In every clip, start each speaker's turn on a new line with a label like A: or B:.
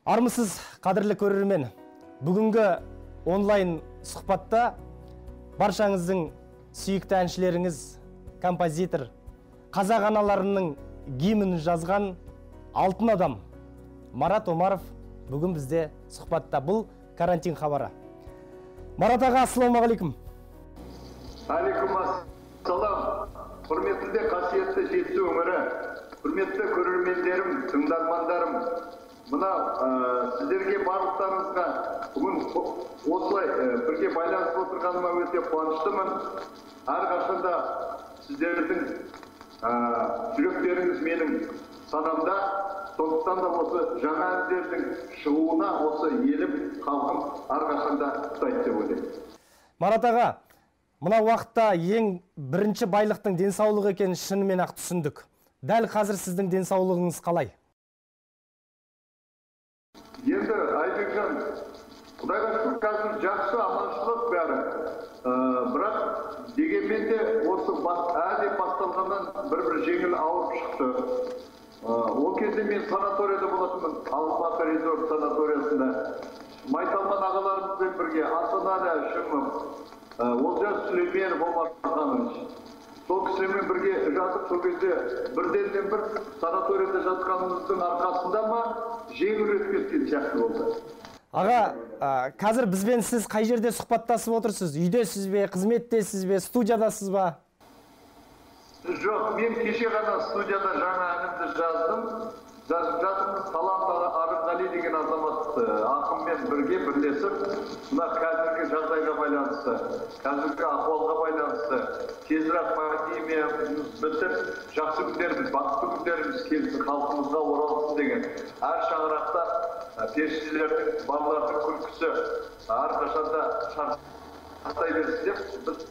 A: Армысыз, қадірлі көрермен. Бүгінгі онлайн сұхбатта баршаңыздың сүйікті әншілеріңіз, композитор, қазақ аналарының гимнін жазған алтын адам Марат Омаров бүгін бізде сұхбатта. Бұл карантин хабары. Марат аға, ассалаумағалейкум.
B: Алейкум ассалам. Құрметті қасиетті жетісу өңірі, құрметті көрермендерім, тыңдармандарым, мына сіздерге барлықтарыңызға бүгін осылай бірге байланысып отырғаныма өте қуаныштымын. Әрқашанда сіздердің жүректеріңіз менің санамда, сондықтан да осы жаңа әндердің шығуына осы елім, халқым әрқашанда құттықтайды деп ойлаймын.
A: Марат аға, мына уақытта ең бірінші байлықтың денсаулығы екенін шынымен ақ түсіндік. Дәл қазір сіздің денсаулығыңыз қалай?
B: Енді Айбекжан, Құдайға шүкір, қазір жақсы, аманшылық бәрі. Бірақ дегенмен де осы әлде басталғаннан бір жеңіл ауырып шықты. Ол кезде мен санаторияда болатынмын, Алматы резорт санаториясында. Майталман ағаларымызбен бірге Асанада Шымов, Олжас Сүлейменов Омарханович. Сол кісімен бірге жатып, сол кезде бірден бір санаторияда жатқанымыздың арқасында ма жеңіл өтіп кеткен сияқты болды.
A: Аға, қазір бізбен сіз қай жерде сұхбаттасып отырсыз? Үйдесіз бе, қызметтесіз бе, студиядасыз ба?
B: Жоқ, мен кеше ғана студияда жаңа әнімді жаздым. Жазып жатырмыз, Талант Арынғали деген азамат ақынмен бірге бірлесіп, мына қазіргі жағдайға байланысты, қазіргі ахуалға байланысты, тезірек пандемия бітіп, жақсы күндеріміз, бақытты күндеріміз келсін, халқымызға оралсын деген әр шаңырақта періштелердің, балалардың күлкісі әрқашанда шарықтай берсін деп біз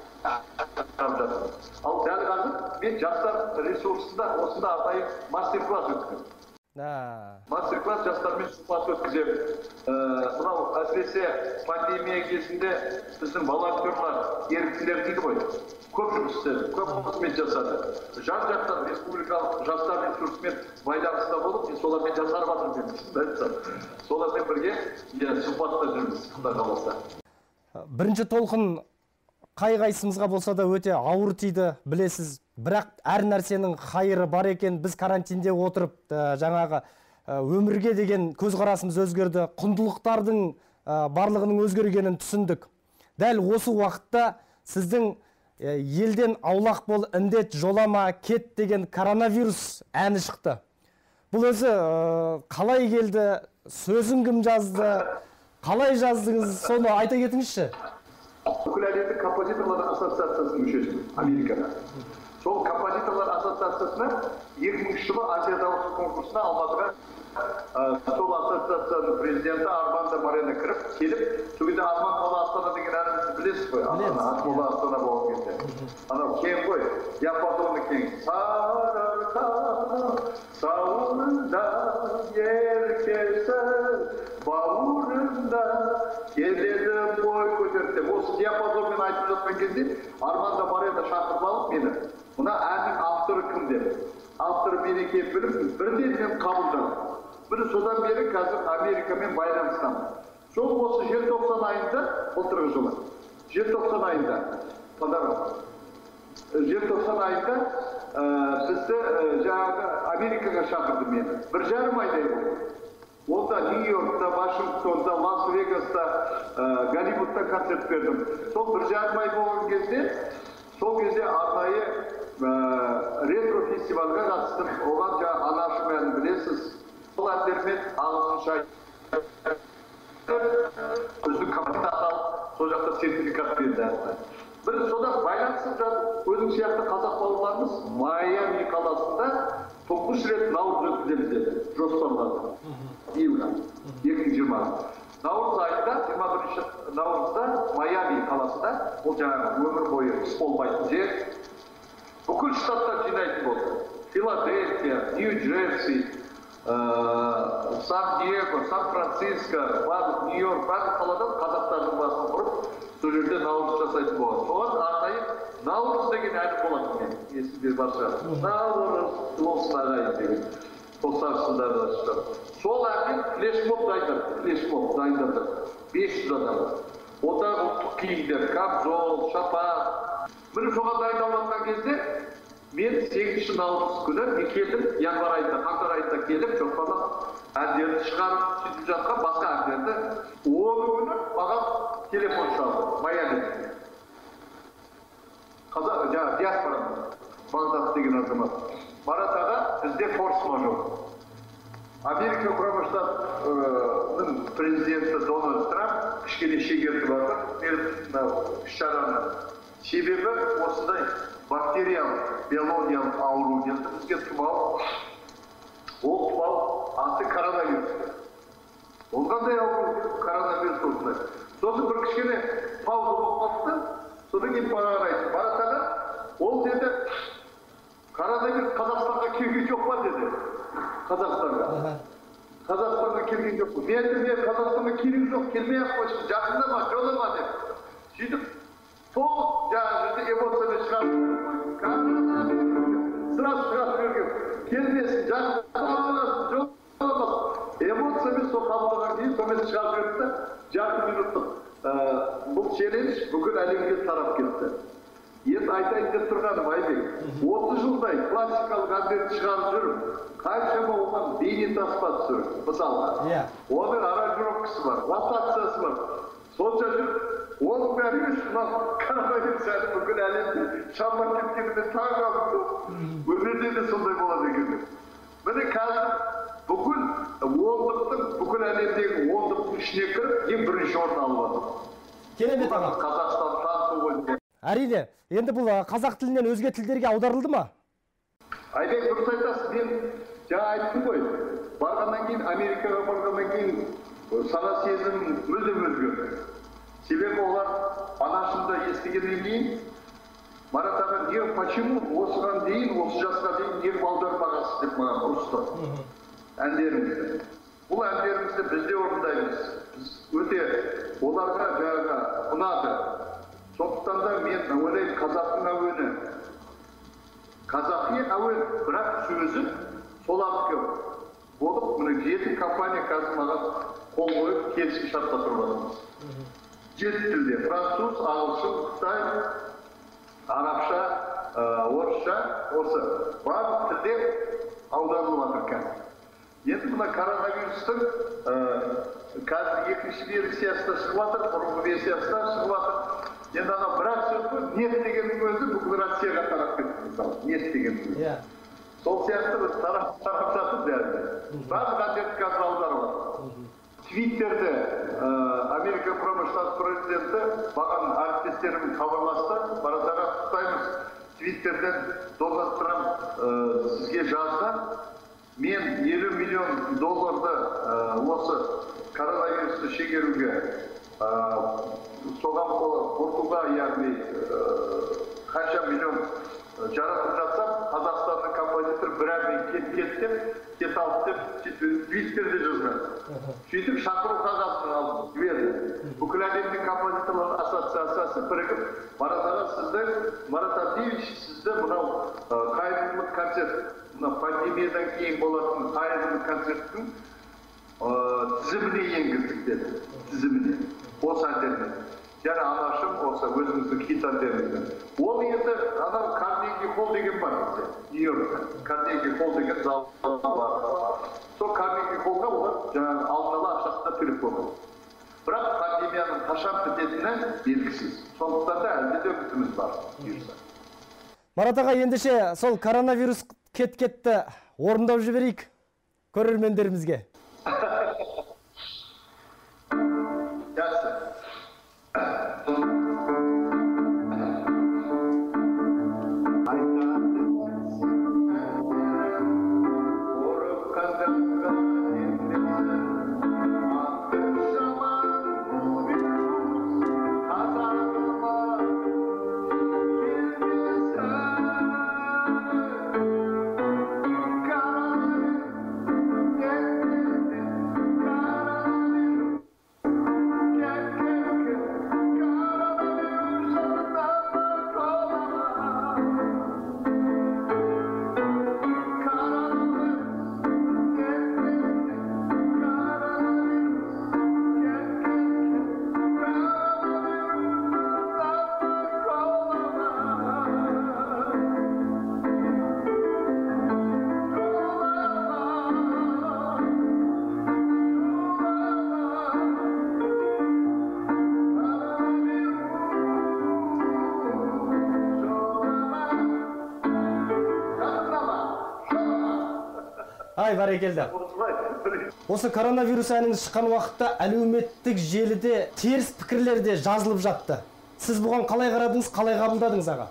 B: ал дәл қазір мен жастар ресурсында осында арнайы мастер-класс өткіздім. Мастер-класс жастармен сұхбат өткіземін. Мынау әсіресе пандемия кезінде біздің волонтерлар, еріктілер дейді ғой, көп жұмыс істеді, көп қызмет жасады. Жан-жақтан республикалық жастар ресурсымен байланыста болып, солармен жасарып жатырмын. Солармен бірге сұхбатта жүрміз, Құдай қаласа.
A: Бірінші толқын қай-қайсымызға болса да өте ауыр тиді, білесіз. Бірақ әр нәрсенің қайыры бар екен. Біз карантинде отырып, жаңағы өмірге деген көзқарасымыз өзгерді. Құндылықтардың барлығының өзгергенін түсіндік. Дәл осы уақытта сіздің елден аулақ бол, індет жолама, кет деген коронавирус әні шықты. Бұл өзі қалай келді, сөзін кім жазды, қалай жаздыңыз, соны айта кетіңізші.
B: Бүкіл әлемдік композиторлар ассоциациясының мүшесімін, Америкада. Сол композиторлар ассоциациясына 2000 жылы Азия дауысы конкурсына Алматыға сол ассоциацияның президенті Армандо Морено кіріп, келіп, сол кезде Арман Мола Астана деген әнімізді білесіз ғой, Мола Астана болған кезде. Анау кең ғой, Японияны кең. Сарыарқа сауырында еркесі бауырында келеді бой көтерді. Осы диапазонмен айтып жатқан кезде Армандо Морено шақырып алып мені. Мына әннің авторы кім деді? Авторы мен екенін біліп, бірден мен қабылдадым. Бір содан бері қазір Америкамен байланыстамын. Сол осы желтоқсан айында, былтырғы жылы, желтоқсан айында, желтоқсан айында бізді жаңағы Америкаға шақырды мені. 1,5 айдай болды. Онда Нью-Йоркта, Вашингтонда, Лас-Вегаста, Голливудта концерт бердім. Сол 1,5 ай болған кезде, сол кезде арнайы ретро фестивальға қатыстым. Оған жаңа анашым әнін білесіз. Сол әндермен ағылшынша үздік композитор аталып, сол жақта сертификат берді. Бір содан байланысып жатып, өзің сияқты қазақ бауырларымыз Майами қаласында тұңғыш рет наурыз өткіземіз деді, жоспарлады. Июля 2020. Наурыз айында, 21 наурызда Майами қаласында, ол жаңағы өмір бойы іс болмайтын жер, бүкіл штаттар жинайтын болды. Филадельфия, Нью-Джерси, Сан-Диего, Сан-Франциско, Нью-Йорк, барлық қаладан қазақтардың басын құрып, сол жерде наурыз жасайтын болған. Соған арнайы наурыз деген әні болады мен, есімде бар шығар. Наурыз болсын ағайын деген. Тосарсыздар да шығар. Сол әмен флешмоб дайындадық. 500 адам. Ода ұлттық киімдер, камзол, шапан. Міне соған дайындалып жатқан кезде мен 8 наурыз күні мен келдім, январ айында, қаңтар айында келіп, жоспарлап әндерді шығарып сөйтіп жатқан басқа әндерді. Оны күні маған телефон шалды, Майамиден. Жаңа диаспорадан Бағдат деген азамат. Марат аға, бізде форс-мажор. Америка құрама штаттарының президенті Дональд Трамп кішкене шегертіп жатыр іс-шараны. Себебі осындай бактериялық, биологиялық ауру келді бізге тұмау. Ол тұмау аты коронавирус. Ол қандай ауру коронавирус осындай. Сосын бір кішкене пауза болып қалды. Содан кейін маған айтты, Марат аға, ол деді, коронавирус Қазақстанға келген жоқ па деді. Қазақстанға. Қазақстанға келген жоқ. Мен Қазақстанға келген жоқ, келмей-ақ қойсын, жақында ма, жолама деп. Сөйтіп, толық жаңағы эмоцияны шығарып қойып, сразу шығарып берген. Келмесін, жақында жоламасын. Эмоциямен сол қабылдаған кейін, сонымен шығарып берді, жарты минуттық. Бұл челлендж бүкіл әлемге тарап кетті. Енді айтайын деп тұрғаным, Айбек, 30 жылдай классикалық әндерді шығарып жүріп, қаншама оған бейнетаспа түсіріп, мысалға. Оның аранжировкасы бар, ротациясы бар. Сонша жүріп, оның бәрі емес, коронавирус әлі бүкіл әлемде шамлап кеткеніне таң қалдым. Өмірде де сондай болады екен. Міне қазір бүкіл ондықтың, бүкіл әлемдегі ондықтың ішіне кіріп, ең бірінші орын алып жатыр.
A: Керемет аға.
B: Қазақстан таныту ғой.
A: Әрине, енді бұл қазақ тілінен өзге тілдерге аударылды ма?
B: Айбек, дұрыс айтасыз, мен жаңа айттым ғой, барғаннан кейін, Америкаға барғаннан кейін сана сезім мүлдем өзгерді. Себебі олар анашында естігеннен кейін, Марат аға, почему осыған дейін, осы жасқа дейін неге аудармағансыз деп маған ұрысты. Әндерімізді. Бұл әндерімізді бізде орындаймыз. Өте оларға жаңағы ұнады. Сондықтан да мен ойлаймын, қазақтың әуені. Қазақи әуен, бірақ сөзі солардікі болып, міне 7 компания қазір маған қол қойып келісім шартта тұрып жатырмыз. 7 тілде: француз, ағылшын, қытай, арабша, орысша, осы барлық тілде аударылып жатыр қазір. Енді мына коронавирустың қазір екінші версиясында шығып жатыр, бұрынғы версиясында шығып жатыр. Енді ана бірақ сөз ғой, нет дегеннің өзі бүкіл Россияға тарап кетті, мысалы, нет дегеннің өзі. Сол сияқты біз тарап жатыр дәрді. Барлық әндерді қазір аударып жатыр. Твиттерде Америка құрама штат президенті маған әріптестерім хабарласты, Марат аға, құттықтаймыз. Твиттерден Дональд Трамп сізге жазды. Мен $50 миллион осы коронавирусты шегеруге соған қорқуға, яғни қанша миллион жаратып жатсам, Қазақстанның композитор бір әмін кет алып деп Твиттерде жазған. Сөйтіп шақыру қағазын алып жіберді. Бүкіл әлемдің композиторлар ассоциациясы бірігіп, Марат аға, Марат Абдиевич, сізді мынау қайырымдылық концерт, пандемиядан кейін болатын қайырымдылық концерттің тізіміне енгіздік деді. Тізіміне. Осы әндермен. Және анашым осы өзіміздің хит әндеріміздің. Ол енді анау Карнеги холл деген бар бізде, Нью-Йоркта. Карнеги холл деген зал бар. Сол Карнеги холлға олар жаңағы алдын ала ақшасына төлеп қойған. Бірақ пандемияның қашан бітетіні белгісіз. Сондықтан да әлде де үмітіміз бар.
A: Марат аға, ендеше сол коронавирус кетті орындап жіберейік көрермендерімізге. ай бәрекелді. Осы коронавирус әніңіз шыққан уақытта әлеуметтік желіде теріс пікірлер де жазылып жатты. Сіз бұған қалай қарадыңыз, қалай қабылдадыңыз аға?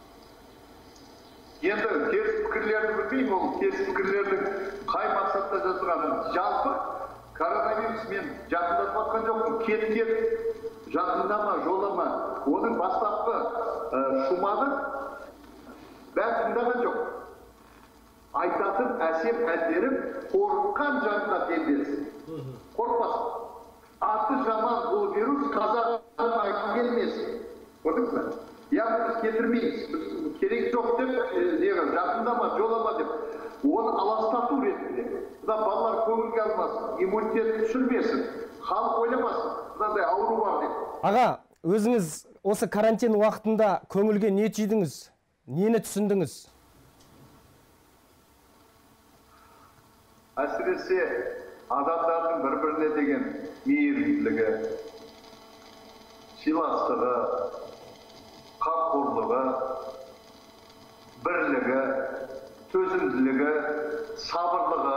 B: Енді теріс пікірлерді білмеймін, ол теріс пікірлердің қай мақсатта жазылғанын. Жалпы коронавирус мен жақындатып жатқан жоқпын. Кет, жақындама, жолама. Оның бастапқы шумағын бәрі тыңдаған жоқ. Айтатын әсем әндерім қорыққан жанға дембелсін. Қорықпасын. Аты жаман бұл вирус қазақтан айтып келмесін. Көрдіңіз бе? Яғни біз кетірмейміз. Керек жоқ деп, жақындама, жолама деп. Оны аластату ретінде. Бұда балалар көңілге алмасын, иммунитет түсірмесін, халық ойламасын. Бұндай ауру бар деп.
A: Аға, өзіңіз осы карантин уақытында көңілге не түйдіңіз? Нені түсіндіңіз?
B: Әсіресе адамдардың бір-біріне деген мейірімділігі, сыйластығы, қамқорлығы, бірлігі, төзімділігі, сабырлығы,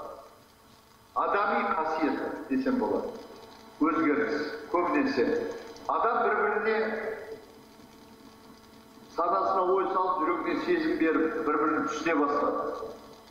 B: адами қасиеті десем болады. Өзгеріс, көбінесе. Адам бір-біріне санасына ой салып, жүрегіне сезім беріп, бір-бірін түсіне бастады.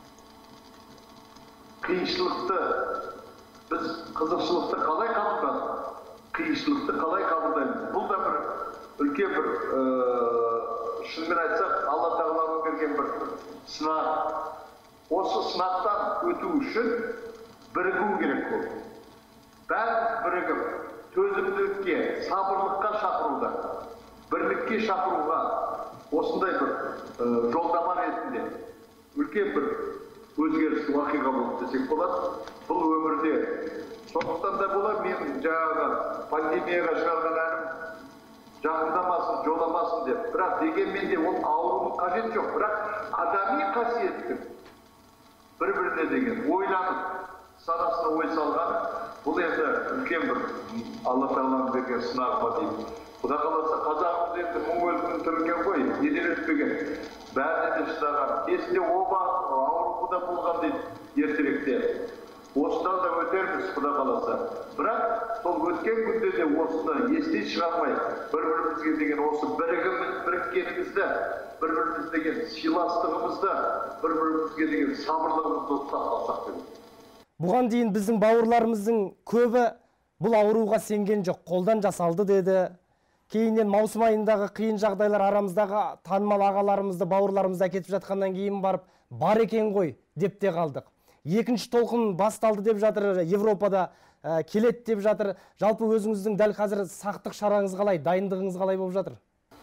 B: Қиыншылықты, біз қызықшылықты қалай қабылдаймыз? Қиыншылықты қалай қабылдаймыз? Бұл да бір үлкен бір, шынымен айтсақ, Алла тағаланың берген бір сынақ. Осы сынақтан өту үшін бірігу керек болды. Бәріміз бірігіп, төзімділікке, сабырлыққа шақыруда, бірлікке шақыруға, осындай бір жолдама ретінде үлкен бір өзгеріс уақиға болды десек болады. Бұл өмірде сондықтан да болар, мен жаңағы пандемияға шығарған әнім жақындамасын, жоламасын деп. Бірақ дегенмен де ол аурудың қажет жоқ. Бірақ адами қасиеттің бір-біріне деген ойланып, санасына ой салғаны, бұл енді үлкен бір Алла тағаланың берген сынағы ма деймін. Құда қаласа қазағымыз енді мың өлімнің түрінген ғой, неден өтпеген. Бәріне де шыдаған. Кезінде оба ауру да болған дейді ертеректе. Осыдан да өтерміз, құда қаласа. Бірақ сол өткен күнде де осыны естен шығармай, бір-бірімізге деген осы біріккенімізді, бір-біріміз деген сыйластығымызды, бір-бірімізге деген сабырлығымызды ұстап қалсақ деп.
A: Бұған дейін біздің бауырларымыздың көбі бұл ауруға сенген жоқ, қолдан жасалды деді. Кейіннен маусым айындағы қиын жағдайлар арамыздағы танымал ағаларымызды, бауырларымызды әкетіп жатқаннан кейін барып, бар екен ғой деп те қалдық. Екінші толқын басталды деп жатыр, Европада келет деп жатыр. Жалпы өзіңіздің дәл қазір сақтық шараңыз қалай, дайындығыңыз қалай болып жатыр?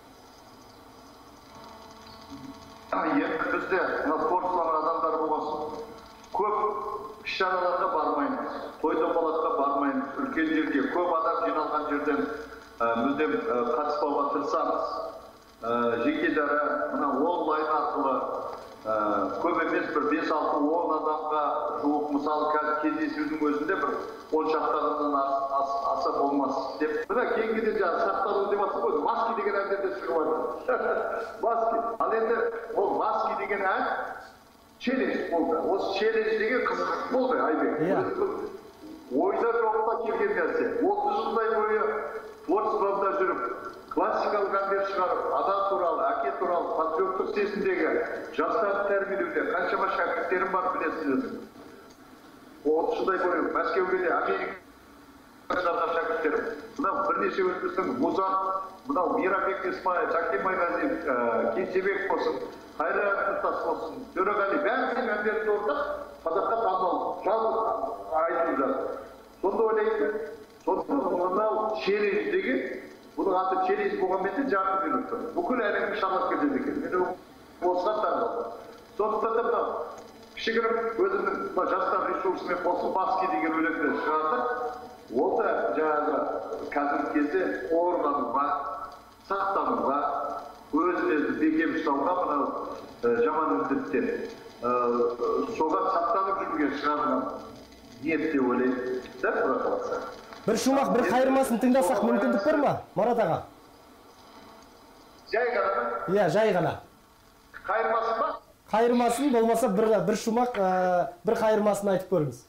B: Енді бізде спортшылар адамдар болсын, көп іс-шараларға бармаймыз, той-томалаққа бармаймыз, үлкен жерге, көп адам жиналған жерден мүлдем қатыспауға тырысамыз. Жеке дара, мына онлайн арқылы көп емес бір 5-6-10 адамға жуық, мысалы қазір кездесудің өзінде бір 10 шақты адамнан аса болмас деп. Мына кейінгіде сақталу деп атып қойды. Маски деген әндерде шығып жатыр. Маски. Ал енді ол маски деген ән челлендж болды. Осы челлендж деген қызық болды, Айбек. Ойда жоқта келген нәрсе. 30 жылдай бойы творчествода жүріп, классикалық әндер шығарып, ана туралы, әке туралы, патриоттық сезімдегі жастарды тәрбиелеуде қаншама шәкірттерім бар білесіздер. 30 жылдай бойы Мәскеуге де, Америкаға шәкірттерім. Мынау бірнеше өтмістің Музан, мынау Мейрамбек Исмаев, Шаким Майғазиев, Кенжебек болсын, Қайрат Нұртас болсын, Төреғали, бәрінің әндерді орындап, қазаққа танымал, жалғыз айтылып жатыр. Сонда ойлаймын, сонда мынау челлендж деген, бұның аты челлендж болғанмен де жарты минут тұр. Бүкіл әлемді шалап кетеді екен. Мен осыған таңғалдым. Сондықтан да мынау кішігірім өзімнің жастар ресурсымен қосып маски деген өлеңді шығардық. Ол да жаңағы қазіргі кезде қорғануға, сақтануға, өзімізді бекем ұстауға мынау жаман індеттен соған сақтанып жүруге шығарған ниет деп ойлаймын. Да, құда қаласа.
A: Бір шумақ, бір қайырмасын тыңдасақ мүмкіндік бар ма, Марат аға?
B: Жай ғана ма?
A: Иә, жай ғана.
B: Қайырмасын ба?
A: Қайырмасын болмаса бір шумақ, бір қайырмасын айтып көріңіз.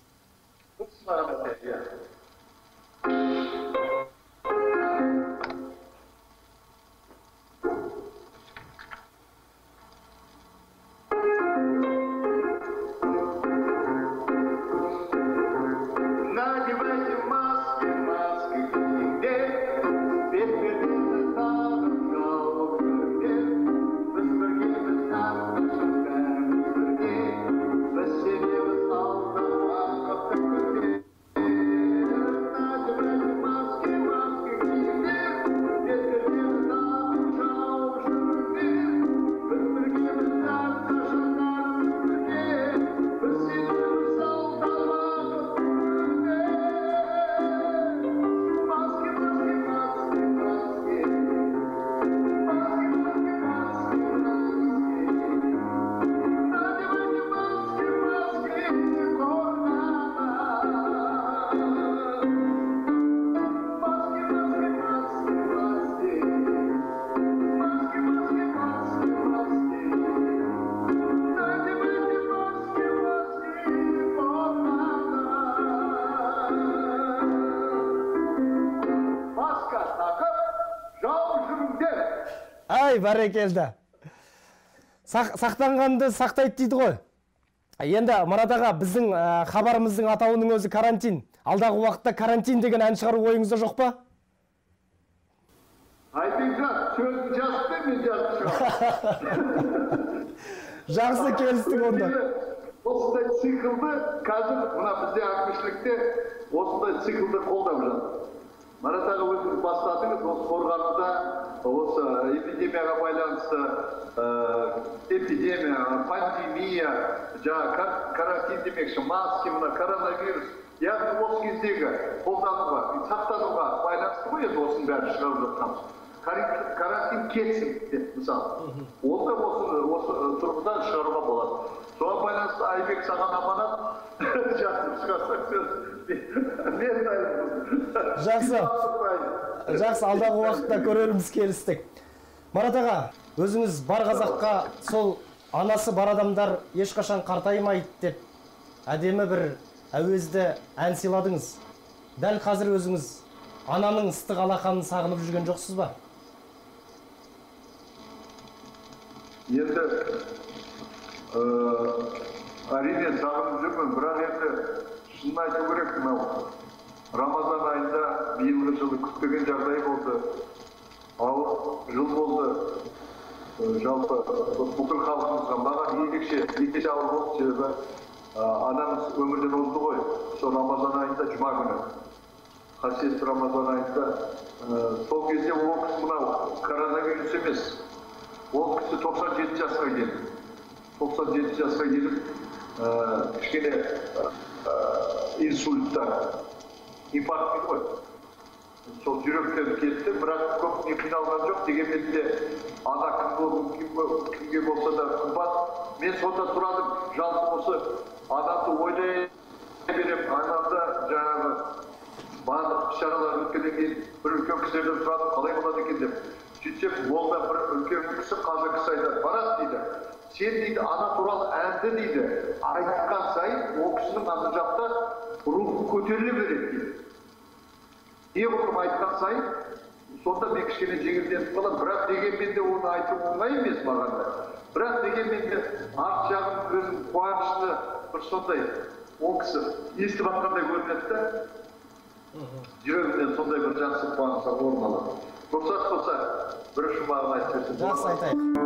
A: Ай, бәрекелді. Сақтанғанды сақтайды дейді ғой. Енді Марат аға, біздің хабарымыздың атауының өзі карантин. Алдағы уақытта карантин деген ән шығару ойыңызда жоқ па?
B: Айбекжан, сөзін жазып мен жазып шығамын.
A: Жақсы келістік онда.
B: Осындай циклды қазір мына бізде әкімшілікте осындай циклды қолдап жатыр. Марат аға, өзіңіз бастадыңыз, осы қорғануда осы эпидемияға байланысты пандемия, карантин демекші, маски, мына коронавирус, яғни осы кездегі қолдануға, сақтануға байланысты ғой, енді осының бәрі шығарып жатқанымыз. Карантин кетсін деп, мысалы. Ол да осы тұрғыдан шығаруға болады. Соған байланысты Айбек саған аманат, жатып шығарсақ сөз. Мен дайынмын.
A: Жақсы, алдағы уақытта көреріміз, келістік. Марат аға, өзіңіз бар қазаққа сол анасы бар адамдар ешқашан қартаймайды деп әдемі бір әуезді ән сыйладыңыз. Дәл қазір өзіңіз ананың ыстық алақанын сағынып жүрген жоқсыз ба?
B: Енді әрине сағынып жүрмін, бірақ енді шынын айту керек, мынау Рамазан айында биылғы жылы күтпеген жағдай болды. Ауыр жыл болды. Жалпы бүкіл халқымызға маған ерекше ауыр болды, себебі анамыз өмірден озды ғой. Сол Рамазан айында жұма күні. Қасиетті Рамазан айында сол кезде ол кісі мынау коронавирус емес. Ол кісі 97 жасқа келді. 97 жасқа келіп, кішкене инсульттар, инфаркт дейді ғой. Сол жүректен кетті, бірақ көп не қиналған жоқ. Дегенмен де ана кімге болса да қымбат. Мен сонда тұрадым, жалпы осы анамды ойлай берем, анамда жаңағы барлық шаралар өткеннен кейін бір үлкен кісілерден сұрадым, қалай болады екен деп. Сөйтсем, ол да бір үлкен кісі, қазір кісі айтады, Марат дейді, сен дейді, ана туралы әнді дейді, айтқан сайын, ол кісінің ана жақта рухы көтеріле береді дейді. Не отырып айтқан сайын, сонда мен кішкене жеңілденіп қалам, бірақ дегенмен де оны айту оңай емес маған да. Бірақ дегенмен де арт жағым өзім қуанышты бір сондай, ол кісі естіп атқандай көрінеді да, жүрегімнен сондай бір жақсы қуаныш орын алады. Рұқсат болса, бір жұмағын айтып берсем.
A: Жақсы, айтайық.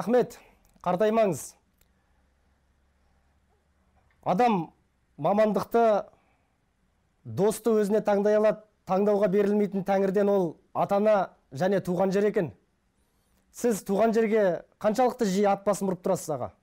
A: Рахмет, қартаймаңыз. Адам мамандықты, досты өзіне таңдай алады, таңдауға берілмейтін тәңірден ол атана және туған жер екен. Сіз туған жерге қаншалықты жиі ат басын бұрып тұрасыз аға?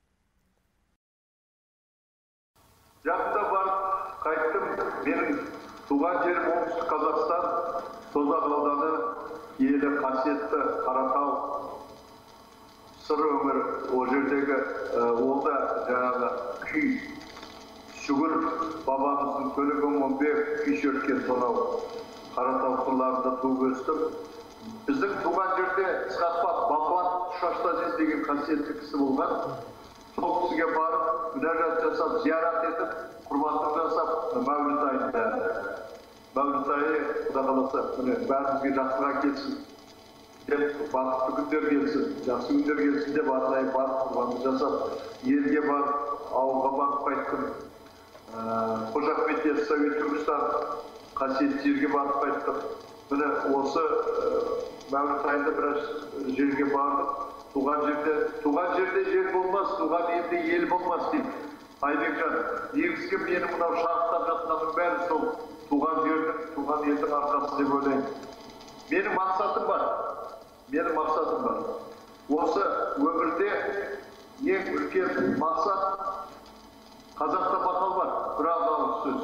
B: Жақында барып қайттым. Менің туған жерім оңтүстік Қазақстан, Созақ ауданы, киелі қасиетті Қаратау, сыр өңір, ол жердегі ол да жаңағы күй, сүгір бабамыздың Төлеген Момбек күй шерткен сонау Қаратау сырларында туып өстім. Біздің туған жерде Ысқақбақ Бақуат Шаштазиз деген қасиетті кісі болған. Сол кісіге барып, мүнәжат жасап, зиярат етіп, құрбандық жасап, Мәуліт айында. Мәуліт айы, Құда қаласа, бәрімізге жақсыға келсін деп, бақытты күндер келсін, жақсы күндер келсін деп, арнайы барып, құрбандық жасап, елге барып, ауылға барып қайттым. Қожа Ахмет Яссауи Түркістан қасиетті жерге барып қайттым. Міне осы Мәуліт айында біраз жерге бардық. Туған жерде жер болмас, туған елде ел болмас дейді. Айбекжан, негізгі мені мынау шарықтап жатқаның бәрі сол туған жердің, туған елдің арқасы деп ойлаймын. Менің мақсатым бар. Осы өмірде ең үлкен мақсат, қазақта мақал бар, бір ауыз сөз.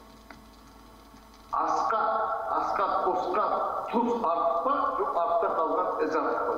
B: Асқа қосқан тұз артық па, жоқ артта қалған із артық па.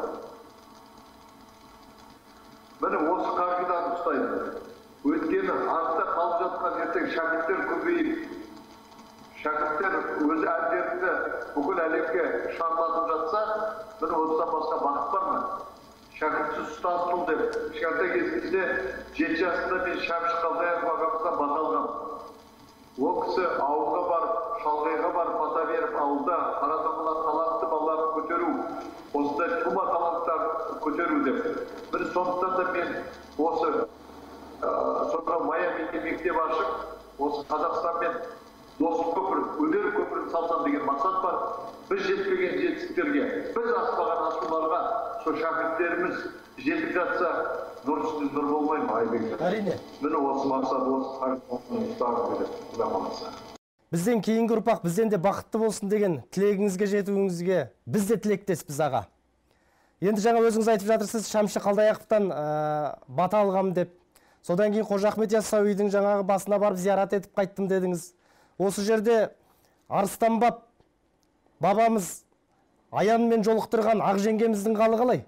B: Міне осы қағиданы ұстаймын. Өйткені артта қалып жатқан ертең шәкірттер көбейіп, шәкірттер өз әндерінде бүкіл әлемге шарлатып жатса, міне осыдан басқа бақыт бар ма? Шәкіртсіз ұстаз бол деп, кішкентай кезімізде 7 жасында мен Шәмші Қалдаяқов ағамыздан бата алғам. Ол кісі ауылға барып, шалғайға барып бата беріп, ауылда қаратамалар талантты балаларды көтеру, осындай тума таланттарды көтеру деп. Бір сондықтан да мен осы сонда Майамиге мектеп ашып, осы Қазақстанмен достық көпір, өнер көпірін салсам деген мақсат бар. Біз жетпеген жетістіктерге, біз аспаған асуларға сол шәкірттеріміз жетіп жатса, нұр үстіне нұр болмай ма, Айбекжан?
A: Әрине.
B: Міне осы мақсат, осы қарым ұстағым келеді, Құда қаласа.
A: Бізден кейінгі ұрпақ бізден де бақытты болсын деген тілегіңізге жетуіңізге біз де тілектеспіз аға. Енді жаңа өзіңіз айтып жатырсыз, Шәмші Қалдаяқовтан бата алғам деп. Содан кейін Қожа Ахмет Яссауидің жаңағы басына барып зиярат етіп қайттым дедіңіз. Осы жерде Арыстанбап бабамыз аянмен жолықтырған ақ жеңгеміздің қалы қалай?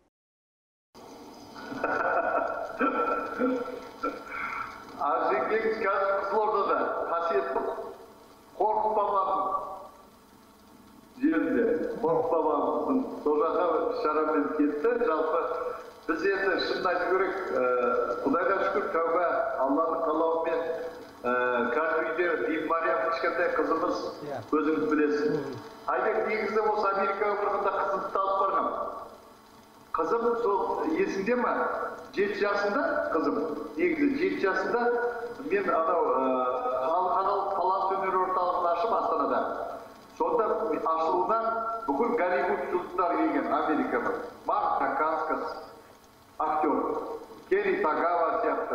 B: Ақ жеңгеміз қазір Қызылордада, қасиетті Қорқыт бабамыз жерінде, Қорқыт бабамыздың сол жаққа шарамен кетті. Жалпы біз енді шынын айту керек, Құдайға шүкір, тәуба, Алланың қалауымен қазір үйде Бибі Мариям кішкентай қызымыз, өзіңіз білесіз. Айбек, негізі осы Америка өмірінде қызымды алып барғам. Қызым сол есіңде ме? 7 жасында қызым, негізі 7 жасында мен халықаралық талант өнер орталығын ашып Астанада. Сонда ашылуынан бүкіл Голливуд жұлдыздары келген Америкадан. Марк Дакаскас, актер, Кенни Тагава сияқты.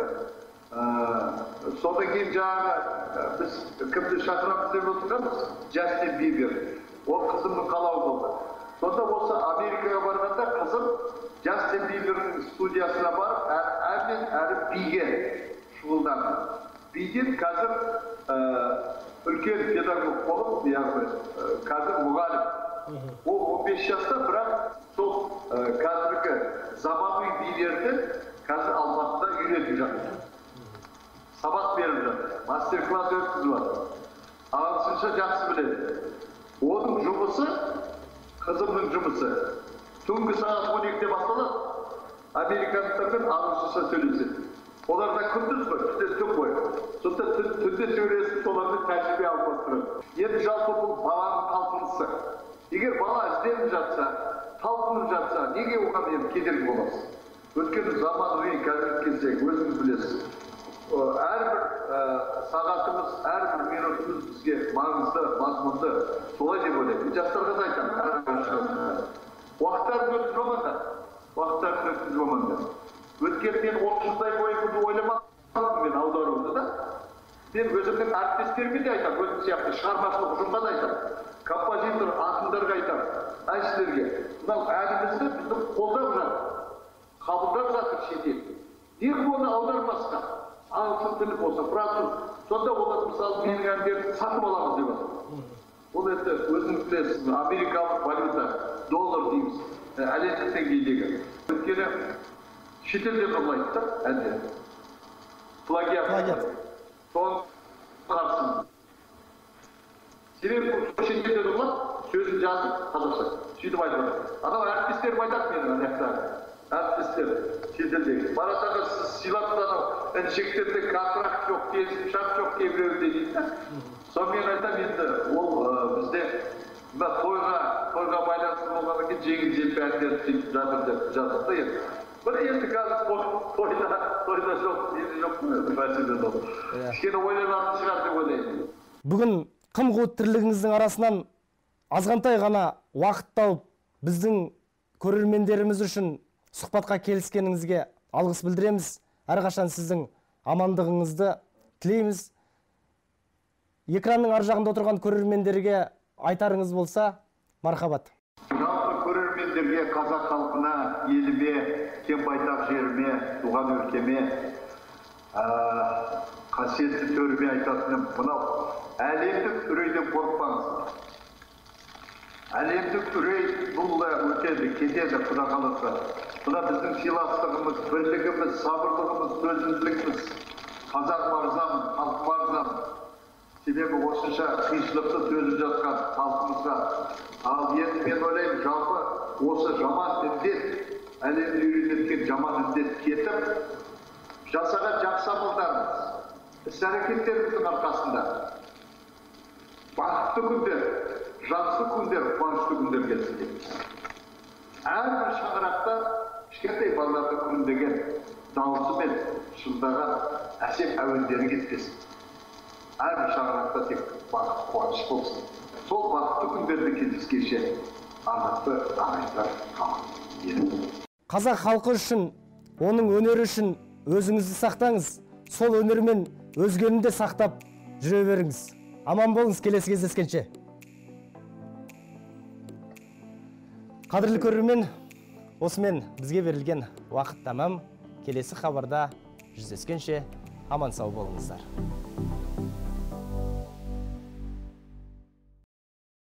B: Содан кейін жаңағы біз кімді шақырамыз деп отырғанбыз? Джастин Бибер. Ол қызымның қалауы болды. Сонда осы Америкаға барғанда қызым Джастин Бибердің студиясына барып, әрмен әрі биге шұғылданды. Биден қазір үлкен педагог болып, қазір мұғалім. Ол 15 жаста, бірақ сол қазіргі заманауи билерді қазір Алматыда үйретіп жатыр. Сабақ беріп жатыр, мастер-класс өткізіп жатыр. Ағылшынша жақсы біледі. Оның жұмысы, қызымның жұмысы. Түнгі сағат 12-де басталады, американдықтармен ағылшынша сөйлеседі. Оларда күндіз ғой, түнде түн ғой. Сонда түнде сөйлесіп, соларды тәжірибе алмастырады. Енді жалпы бұл баланың талпынысы. Егер бала ізденіп жатса, талпынып жатса, неге оған енді кедергі боласыз? Өйткені заманауи қазіргі кезде өзіңіз білесіз. Әрбір сағатымыз, әрбір минутымыз бізге маңызды, мазмұнды. Солай деп ойлаймын. Жастарға да айтамын. Уақыттарын өтіп жолаңдар. уақыттарын өткізіп алман деп. Өткені мен 30 жылдай бойы бұны ойламадым мен аударуды да. Мен өзімнің әріптестеріме де айтам, өзім сияқты шығармашылық ұжымға да айтам, композитор ақындарға айтам, әншілерге. Мынау әнімізді біздің қолдап жатыр, қабылдап жатыр шетел. Неғып оны аудармасқа? Ағылшын тілі болса, француз. Сонда олар мысалы менің әндерімді сатып аламыз деп жатыр. Ол енді өзіңіз білесіз, америкалық валюта, доллар дейміз, әлемдік деңгейдегі. Өйткені шетелден ұрлайды да әндер. Плагиат. Соның қарсымыз. Себебі шетелден ұрлап, сөзін жазып, қазақша. Сөйтіп айтады. Анау әріптестерім айтады менің аяқтағы. Әріптестер, шетелдегі. Баратаға сіз сыйлапты анау, інжектерде контракт жоқ, келісімшарт жоқ кейбіреуінде дейді. Сонымен айтам енді, ол бізде тойға байланысты болғаннан кейін жеңіл-желпі әндер сөйтіп жатыр деп жазды енді. Бір енді қазір тойда жоқ мәселе ол. Кішкене ойланатын шығар деп ойлаймын.
A: Бүгін қым-қуыт тірлігіңіздің арасынан азғантай ғана уақыт тауып біздің көрермендеріміз үшін сұхбатқа келіскеніңізге алғыс білдіреміз. Әрқашан сіздің амандығыңызды тілейміз. Экранның ар жағында отырған көрермендерге айтарыңыз болса, мархабат.
B: Жалпы көрермендерге, қазақ халқына, еліме, кең байтақ жеріме, туған өлкеме, қасиетті төріме айтатыным, мынау әлемдік үрейден қорықпаңыз. Әлемдік үрей бұл өтеді, кетеді, Құда қаласа. Бұда біздің сыйластығымыз, бірлігіміз, сабырлығымыз, төзімділігіміз, қазақ мырзамын, халық мырзамын. Себебі осынша қиыншылықты төзіп жатқан халқымызға. Ал енді мен ойлаймын, жалпы осы жаман індет, әлемді үйренеткен жаман індет кетіп, жасаған жақсы амалдарымыз, іс-әрекеттеріміздің арқасында бақытты күндер, жақсы күндер, қуанышты күндер келсін дейміз. Әрбір шаңырақта кішкентай балалардың күрілдеген дауысы мен шырылдаған әсем әуендері кетпесін. Әрбір шаңырақта тек бақыт, қуаныш болсын. Сол бақытты күндерде кездескенше арнақты ағайындар қалың.
A: Қазақ халқы үшін, оның өнері үшін өзіңізді сақтаңыз. Сол өнермен өзгені де сақтап жүре беріңіз. Аман болыңыз, келесі кездескенше. Қадірлі көрермен, осымен бізге берілген уақыт тамам. Келесі хабарда жүздескенше аман сау болыңыздар.